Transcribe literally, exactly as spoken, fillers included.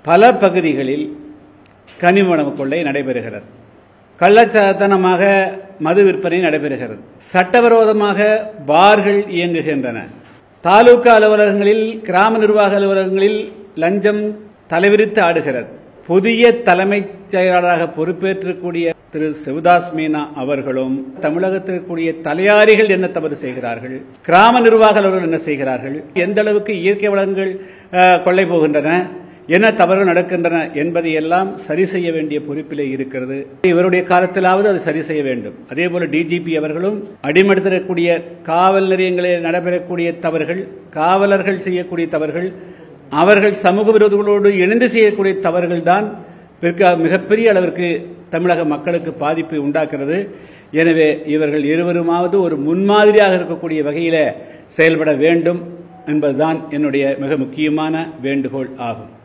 பல பகுதிகளில் கனிம கொள்ளை நடைபெறுகிறது. கள்ளச்சாத்தனமாக மது விற்பனை நடைபெறுகிறது. சட்டவிரோதமாக பார்கள் இயங்குகின்றன. தாலுகா அலுவலகங்களில், கிராம நிர்வாக அலுவலகங்களில் லஞ்சம் தலைவிரித்து ஆடுகிறது. புதிய தலைமைச் செயலாளராக பொறுப்பேற்றக்கூடிய திரு சிவதாஸ் மீனா அவர்களும் தமிழகத்திற்குரிய தலையாரிகள் என்ன தவறு செய்கிறார்கள், கிராம நிர்வாக அலுவலர்கள் என்ன செய்கிறார்கள், எந்த அளவுக்கு இயற்கை வளங்கள் கொள்ளை போகின்றன, என்ன தவறுகள் நடக்கின்றன என்பதை எல்லாம் சரி செய்ய வேண்டிய பொறுப்பிலே இருக்கிறது. இவருடைய காலத்திலாவது அது சரி செய்ய வேண்டும். அதேபோல டிஜிபி அவர்களும் அடிமடுத்தக்கூடிய காவல் நிலையங்களில் நடைபெறக்கூடிய தவறுகள், காவலர்கள் செய்யக்கூடிய தவறுகள், அவர்கள் சமூக விரோதிகளோடு இணைந்து செய்யக்கூடிய தவறுகள் தான் மிகப்பெரிய அளவிற்கு தமிழக மக்களுக்கு பாதிப்பை உண்டாக்குறது. எனவே இவர்கள் இருவருமாவது ஒரு முன்மாதிரியாக இருக்கக்கூடிய வகையில செயல்பட வேண்டும் என்பதுதான் என்னுடைய மிக முக்கியமான வேண்டுகோள் ஆகும்.